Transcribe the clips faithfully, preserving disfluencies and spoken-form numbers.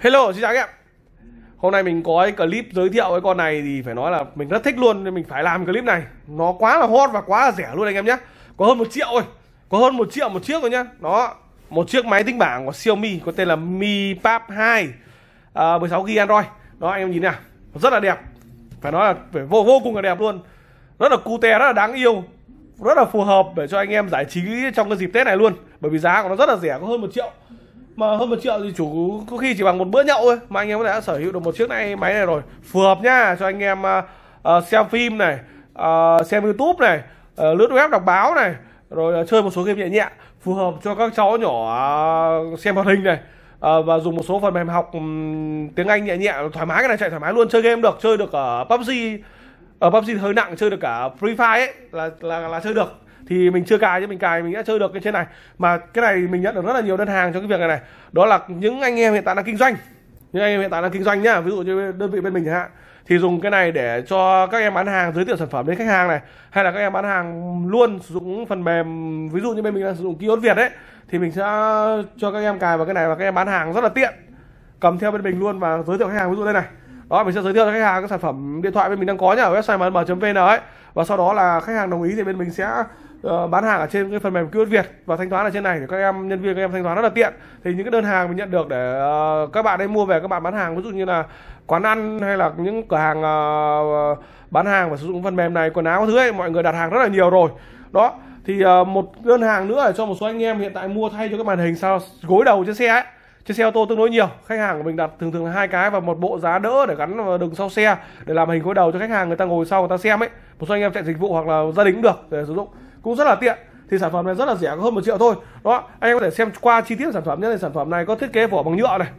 Hello, xin chào các em. Hôm nay mình có cái clip giới thiệu cái con này thì phải nói là mình rất thích luôn nên mình phải làm clip này. Nó quá là hot và quá là rẻ luôn anh em nhé. Có hơn một triệu thôi, có hơn một triệu một chiếc rồi nhá. Đó, một chiếc máy tính bảng của Xiaomi có tên là Mi Pad hai, à, mười sáu gi ga Android. Đó anh em nhìn nào, rất là đẹp. Phải nói là phải vô vô cùng là đẹp luôn. Rất là cute, rất là đáng yêu, rất là phù hợp để cho anh em giải trí trong cái dịp Tết này luôn. Bởi vì giá của nó rất là rẻ, có hơn một triệu. Mà hơn một triệu thì chủ có khi chỉ bằng một bữa nhậu thôi mà anh em có thể sở hữu được một chiếc này máy này rồi. Phù hợp nhá cho anh em uh, uh, xem phim này, uh, xem YouTube này, uh, lướt web đọc báo này, rồi uh, chơi một số game nhẹ nhẹ. Phù hợp cho các cháu nhỏ uh, xem hoạt hình này, uh, và dùng một số phần mềm học um, tiếng Anh nhẹ nhẹ thoải mái. Cái này chạy thoải mái luôn, chơi game được, chơi được ở pê u bê giê. Ở pê u bê giê hơi nặng, chơi được cả Free Fire ấy là là là chơi được. Thì mình chưa cài chứ mình cài mình đã chơi được cái trên này. Mà cái này mình nhận được rất là nhiều đơn hàng cho cái việc này này. Đó là những anh em hiện tại đang kinh doanh, những anh em hiện tại đang kinh doanh nhá, ví dụ như đơn vị bên mình chẳng hạn, thì dùng cái này để cho các em bán hàng, giới thiệu sản phẩm đến khách hàng này, hay là các em bán hàng luôn sử dụng phần mềm, ví dụ như bên mình đang sử dụng Kiosk Việt ấy, thì mình sẽ cho các em cài vào cái này và các em bán hàng rất là tiện, cầm theo bên mình luôn và giới thiệu khách hàng. Ví dụ đây này, đó mình sẽ giới thiệu cho khách hàng các sản phẩm điện thoại bên mình đang có nhá, ở website m m chấm vn ấy, và sau đó là khách hàng đồng ý thì bên mình sẽ Uh, bán hàng ở trên cái phần mềm Kiosk Việt và thanh toán ở trên này để các em nhân viên các em thanh toán rất là tiện. Thì những cái đơn hàng mình nhận được để uh, các bạn ấy mua về các bạn bán hàng, ví dụ như là quán ăn hay là những cửa hàng uh, bán hàng và sử dụng phần mềm này, quần áo thứ ấy, mọi người đặt hàng rất là nhiều rồi. Đó thì uh, một đơn hàng nữa là cho một số anh em hiện tại mua thay cho cái màn hình sao gối đầu trên xe ấy, trên xe ô tô tương đối nhiều. Khách hàng của mình đặt thường thường là hai cái và một bộ giá đỡ để gắn vào đường sau xe để làm hình gối đầu cho khách hàng người ta ngồi sau người ta xem ấy. Một số anh em chạy dịch vụ hoặc là gia đình cũng được để sử dụng, cũng rất là tiện. Thì sản phẩm này rất là rẻ, có hơn một triệu thôi. Đó, anh em có thể xem qua chi tiết sản phẩm nhé. Sản phẩm này có thiết kế vỏ bằng nhựa này,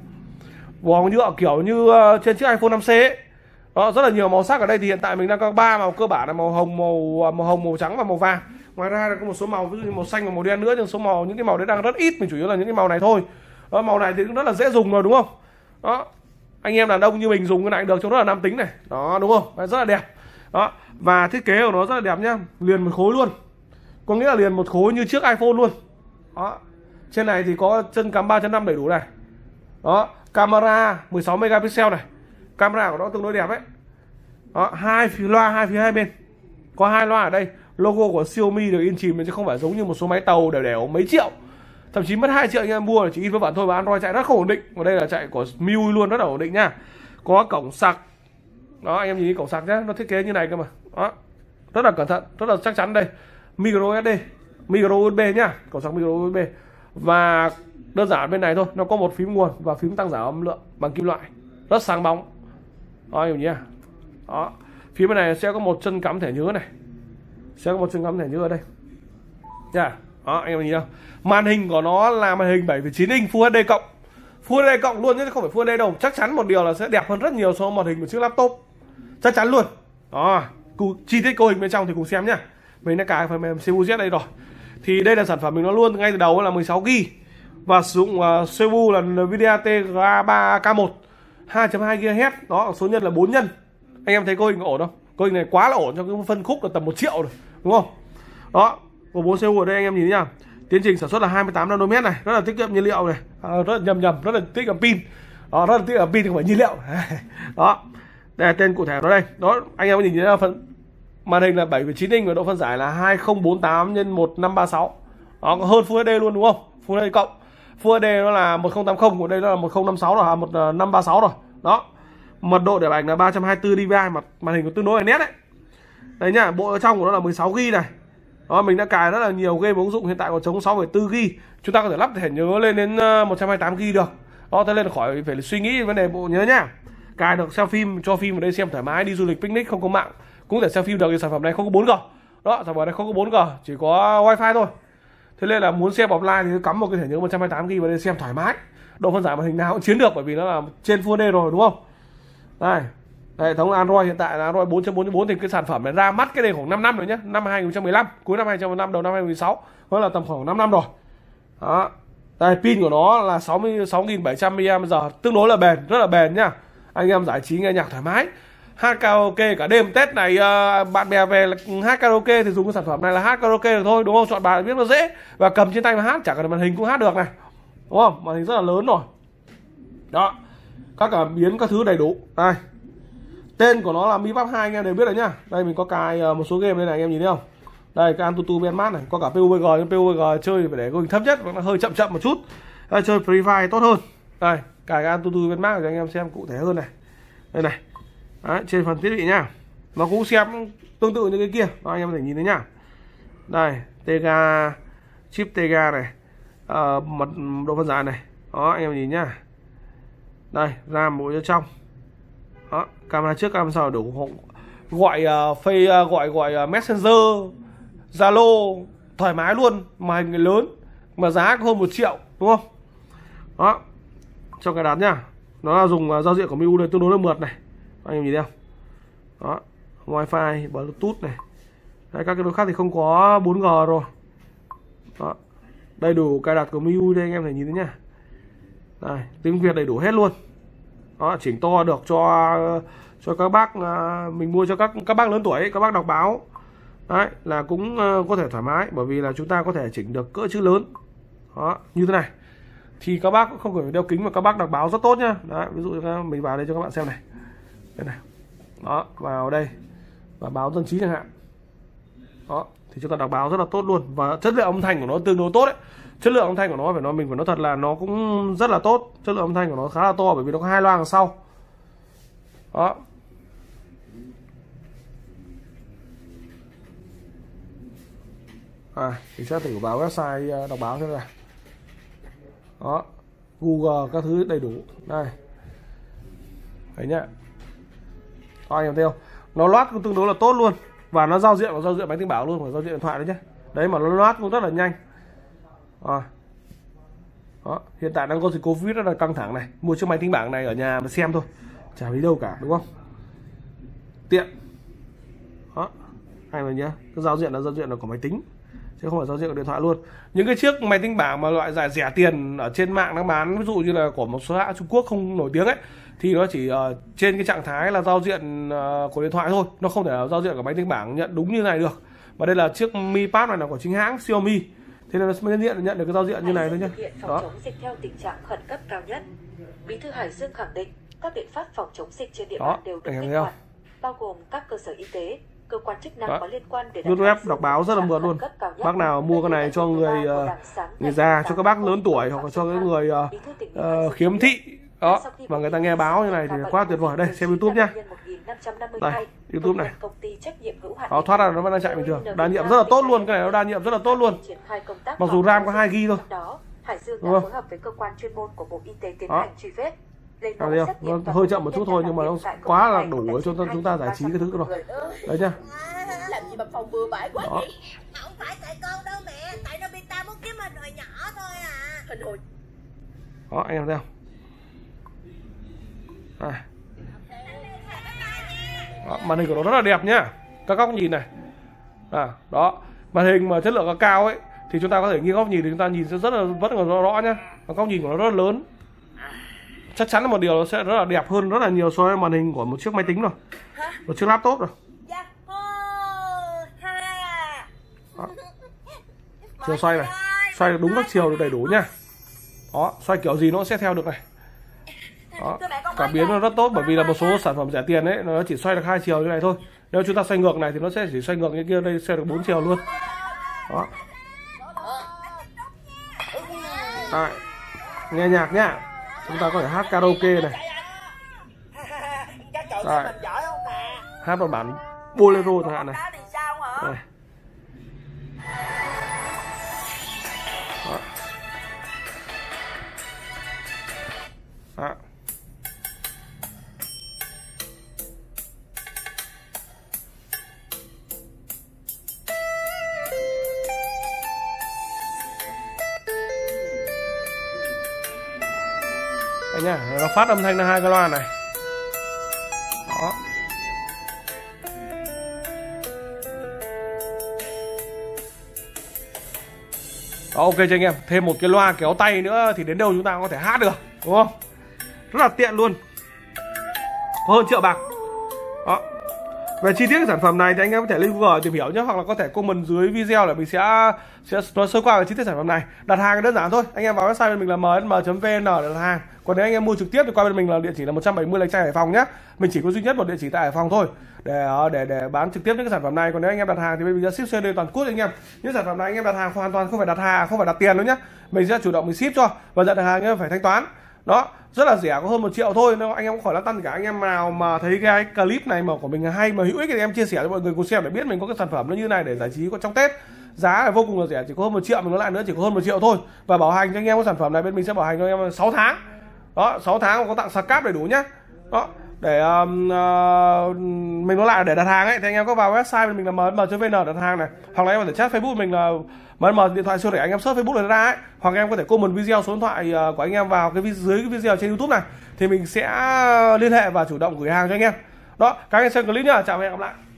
vỏ bằng nhựa kiểu như uh, trên chiếc iPhone năm C ấy. Đó, rất là nhiều màu sắc ở đây. Thì hiện tại mình đang có ba màu cơ bản là màu hồng, màu màu hồng, màu trắng và màu vàng. Ngoài ra có một số màu ví dụ như màu xanh và màu đen nữa, nhưng số màu những cái màu đấy đang rất ít, mình chủ yếu là những cái màu này thôi. Đó, màu này thì cũng rất là dễ dùng rồi đúng không? Đó, anh em đàn ông như mình dùng cái này được, trông rất là nam tính này. Đó đúng không? Đấy, rất là đẹp. Đó, và thiết kế của nó rất là đẹp nhá, liền một khối luôn. Có nghĩa là liền một khối như chiếc iPhone luôn. Đó. Trên này thì có chân cắm ba chấm năm đầy đủ này. Đó, camera mười sáu megapixel này. Camera của nó tương đối đẹp ấy. Đó, hai phía loa hai phía hai bên. Có hai loa ở đây. Logo của Xiaomi được in chìm chứ không phải giống như một số máy tàu đều đều mấy triệu. Thậm chí mất hai triệu anh em mua là chỉ in với bản thôi và Android chạy rất không ổn định. Và đây là chạy của em i u i luôn, rất là ổn định nha. Có cổng sạc. Đó, anh em nhìn cái cổng sạc nhá, nó thiết kế như này cơ mà. Đó. Rất là cẩn thận, rất là chắc chắn đây. Micro u ét bê, micro u ét bê nhá, cổng sạc micro u ét bê. Và đơn giản bên này thôi, nó có một phím nguồn và phím tăng giảm âm lượng bằng kim loại, rất sáng bóng. Đó anh em nhá. Đó, phía bên này sẽ có một chân cắm thẻ nhớ này, sẽ có một chân cắm thẻ nhớ ở đây. Nha. Đó anh em nhìn không? Màn hình của nó là màn hình bảy phẩy chín inch Full hát đê cộng, Full hát đê cộng luôn chứ không phải Full hát đê đâu. Chắc chắn một điều là sẽ đẹp hơn rất nhiều so với màn hình của chiếc laptop, chắc chắn luôn. Đó, chi tiết cấu hình bên trong thì cùng xem nhá. Mình đã cài phần mềm xê u Z đây rồi. Thì đây là sản phẩm mình nó luôn ngay từ đầu là mười sáu gi ga và sử dụng uh, xê pê u là Nvidia Tegra ba K một hai chấm hai gigahertz. Đó, số nhân là bốn nhân. Anh em thấy cấu hình ổn không? Cấu hình này quá là ổn, cho cái phân khúc là tầm một triệu rồi, đúng không? Đó, của bốn xê pê u ở đây anh em nhìn nhá. Tiến trình sản xuất là hai mươi tám nanomet này, rất là tiết kiệm nhiên liệu này, à, rất là nhầm nhầm, rất là tiết kiệm pin. Đó, rất là tiết kiệm pin không phải nhiên liệu. Đó. Đây là tên cụ thể của nó đây. Đó, anh em nhìn thấy là phần màn hình là bảy phẩy chín inch và độ phân giải là hai không bốn tám nhân một năm ba sáu. Đó, có hơn Full hát đê luôn đúng không? Full hát đê cộng. Full hát đê nó là một không tám không, của đây nó là một không năm sáu rồi, một năm ba sáu rồi. Đó. Mật độ để ảnh là ba trăm hai mươi tư đê pê i, mặt màn hình có tương đối là nét đấy. Đấy nhá, bộ ở trong của nó là mười sáu gi ga này. Đó, mình đã cài rất là nhiều game ứng dụng, hiện tại còn chống sáu phẩy bốn gi ga. Chúng ta có thể lắp thẻ nhớ lên đến một trăm hai mươi tám gi ga được. Đó, thế nên là khỏi phải suy nghĩ vấn đề bộ nhớ nhá. Cài được xem phim, cho phim ở đây xem thoải mái, đi du lịch picnic không có mạng cũng thể xem phim được. Thì sản phẩm này không có bốn G. Đó, sản phẩm này không có bốn G, chỉ có wifi thôi. Thế nên là muốn xem offline thì cắm một cái thẻ nhớ một trăm hai mươi tám gi ga vào đây xem thoải mái. Độ phân giải màn hình nào cũng chiến được bởi vì nó là trên Full hát đê rồi đúng không? Đây, hệ thống Android hiện tại là Android bốn chấm bốn chấm bốn thì cái sản phẩm này ra mắt cái này khoảng năm năm rồi nhé, năm hai không một năm, cuối năm hai không một năm, đầu năm hai không một sáu, đó là tầm khoảng năm năm rồi. Đó. Đây, pin của nó là sáu mươi sáu nghìn bảy trăm mAh, tương đối là bền, rất là bền nhá. Anh em giải trí nghe nhạc thoải mái, hát karaoke cả đêm. Tết này uh, bạn bè về là hát karaoke thì dùng cái sản phẩm này là hát karaoke được thôi, đúng không? Chọn bài biết nó dễ và cầm trên tay mà hát, chẳng cần màn hình cũng hát được này, đúng không? Màn hình rất là lớn rồi. Đó, các cảm biến các thứ đầy đủ. Đây, tên của nó là Mi Pad hai, anh em đều biết rồi nhá. Đây mình có cài một số game đây này, anh em nhìn thấy không? Đây cái Antutu Benmat này, có cả pê u bê giê, nhưng pê u bê giê chơi phải để hình thấp nhất, nó hơi chậm chậm một chút. Đây, chơi Free Fire tốt hơn. Đây, cài cái Antutu Benmat để anh em xem cụ thể hơn này. Đây này. Đấy, trên phần thiết bị nhá. Nó cũng xem tương tự như cái kia. Đó, anh em có thể nhìn thấy nhá. Đây, Tega, chip Tega này, à, mật độ phân giải này. Đó, anh em nhìn nhá. Đây, RAM bộ trong. Đó, camera trước camera sau đủ, gọi uh, face uh, gọi gọi uh, Messenger, Zalo thoải mái luôn, màn hình lớn mà giá có hơn một triệu đúng không? Đó, cho cái đặt nhá. Nó là dùng uh, giao diện của em i u này tương đối là mượt này, anh em nhìn thấy không? Đó, wifi, bluetooth này. Đấy, các cái đối khác thì không có bốn G rồi. Đó, đầy đủ cài đặt của em i u đây anh em thể nhìn thấy nhá. Đây, tiếng Việt đầy đủ hết luôn. Đó, chỉnh to được cho cho các bác, mình mua cho các các bác lớn tuổi, các bác đọc báo. Đấy, là cũng có thể thoải mái, bởi vì là chúng ta có thể chỉnh được cỡ chữ lớn. Đó, như thế này. Thì các bác cũng không phải đeo kính mà các bác đọc báo rất tốt nhá. Đấy, ví dụ như mình vào đây cho các bạn xem này. Đây này. Đó, vào đây. Và báo Dân Trí chẳng hạn. Đó, thì chúng ta đọc báo rất là tốt luôn, và chất lượng âm thanh của nó tương đối tốt đấy. Chất lượng âm thanh của nó phải nói mình phải nói thật là nó cũng rất là tốt. Chất lượng âm thanh của nó khá là to, bởi vì nó có hai loa đằng sau. Đó. À, thì sẽ thử vào website đọc báo xem nào. Đó, Google các thứ đầy đủ. Đây. Đấy nhá. Đó, anh em thấy không? Nó loát cũng tương đối là tốt luôn, và nó giao diện của giao diện máy tính bảng luôn, của giao diện điện thoại đấy nhé. Đấy mà nó loát cũng rất là nhanh. À. Đó, hiện tại đang có dịch Covid rất là căng thẳng này, mua chiếc máy tính bảng này ở nhà mà xem thôi, chả đi đâu cả đúng không? Tiện. Đó, hay mà nhá, cái giao diện là giao diện là của máy tính chứ không phải giao diện của điện thoại luôn. Những cái chiếc máy tính bảng mà loại giải rẻ tiền ở trên mạng đang bán, ví dụ như là của một số hãng Trung Quốc không nổi tiếng ấy, thì nó chỉ uh, trên cái trạng thái là giao diện uh, của điện thoại thôi, nó không thể là giao diện của máy tính bảng nhận đúng như này được. Và đây là chiếc Mi Pad này là của chính hãng Xiaomi, thế nên nó mới nhận nhận được cái giao diện như này thôi nhá. Đó. Phòng chống dịch theo tình trạng khẩn cấp cao nhất. Bí thư Hải Dương khẳng định các biện pháp phòng chống dịch trên địa bàn đều được kích hoạt, bao gồm các cơ sở y tế, cơ quan chức năng có liên quan để đặt web đọc báo rất là mượt luôn. Bác nào mua cái này cho người uh, người già, cho các bác lớn tuổi, hoặc là cho cái người uh, uh, khiếm thị đó, mà người ta nghe báo như này thì quá tuyệt vời. Đây, xem YouTube nhá. Đây, YouTube này. Đó, thoát ra nó vẫn đang chạy bình thường. Đa nhiệm rất là tốt luôn, cái này nó đa nhiệm rất là tốt luôn. Mặc dù RAM có hai gi ga bai thôi. Hải Dương đã phối hợp với cơ quan chuyên môn của Bộ Y tế tiến hành truy vết. À, nó hơi chậm một chút thôi, nhưng mà nó quá là đủ cho chúng ta giải trí cái thứ rồi. Đấy nhá. Làm gì mà phòng bừa bãi quá vậy? Không phải tại con đâu mẹ, tại Nobita muốn kiếm hình hồi nhỏ thôi à. Hình hồi. Đó, anh em thấy không? À. Đó, màn hình của nó rất là đẹp nhá, các góc nhìn này. À, đó, màn hình mà chất lượng cao ấy thì chúng ta có thể nghiêng góc nhìn thì chúng ta nhìn sẽ rất là rất là rõ, rõ nhá. Và góc nhìn của nó rất là lớn. Chắc chắn là một điều nó sẽ rất là đẹp hơn rất là nhiều so với màn hình của một chiếc máy tính rồi, một chiếc laptop rồi. Đó. Chiều xoay này, xoay được đúng các chiều được đầy đủ nhá. Đó, xoay kiểu gì nó sẽ theo được này. Đó, cảm biến nó rất tốt, bởi vì là một số sản phẩm rẻ tiền ấy nó chỉ xoay được hai chiều như này thôi. Nếu chúng ta xoay ngược này thì nó sẽ chỉ xoay ngược như kia, đây xoay được bốn chiều luôn. Đó. Đấy. Nghe nhạc nhá, chúng ta có thể hát karaoke này. Đấy. Hát một bản bolero chẳng hạn này. Đây. Đó. Đó. Đây nhá, nó phát âm thanh là hai cái loa này. Đó. Đó, ok cho anh em, thêm một cái loa kéo tay nữa thì đến đâu chúng ta có thể hát được, đúng không? Rất là tiện luôn. Có hơn triệu bạc. Đó. Về chi tiết cái sản phẩm này thì anh em có thể lên Google tìm hiểu nhé, hoặc là có thể comment dưới video để mình sẽ sẽ nói sơ qua về chi tiết sản phẩm này. Đặt hàng đơn giản thôi, anh em vào website bên mình là m s m chấm v n để đặt hàng. Còn nếu anh em mua trực tiếp thì qua bên mình là địa chỉ là một trăm bảy mươi Lạch Tray Hải Phòng nhé. Mình chỉ có duy nhất một địa chỉ tại Hải Phòng thôi để để để bán trực tiếp những cái sản phẩm này. Còn nếu anh em đặt hàng thì bên mình sẽ ship xê đê toàn quốc anh em. Những sản phẩm này anh em đặt hàng hoàn toàn không phải đặt hàng, không phải đặt tiền đâu nhé. Mình sẽ chủ động mình ship cho, và nhận được hàng anh em phải thanh toán. Đó, rất là rẻ, có hơn một triệu thôi. Nếu anh em không khỏi lăn tăn cả, anh em nào mà thấy cái clip này mà của mình hay mà hữu ích thì em chia sẻ cho mọi người cùng xem để biết mình có cái sản phẩm nó như này để giải trí có trong Tết. Giá là vô cùng là rẻ, chỉ có hơn một triệu, mình nói lại nữa chỉ có hơn một triệu thôi. Và bảo hành cho anh em cái sản phẩm này bên mình sẽ bảo hành cho anh em sáu tháng. Đó, sáu tháng có tặng sạc cáp đầy đủ nhá. Đó, để uh, uh, mình nói lại để đặt hàng ấy thì anh em có vào website bên mình là m s m chấm v n đặt hàng này, hoặc là em có thể chat Facebook mình là m s m điện thoại siêu rẻ, anh em search Facebook là ra ấy, hoặc em có thể comment video số điện thoại của anh em vào cái dưới cái video trên YouTube này thì mình sẽ liên hệ và chủ động gửi hàng cho anh em. Đó, các anh em xem clip nhá, chào và hẹn gặp lại.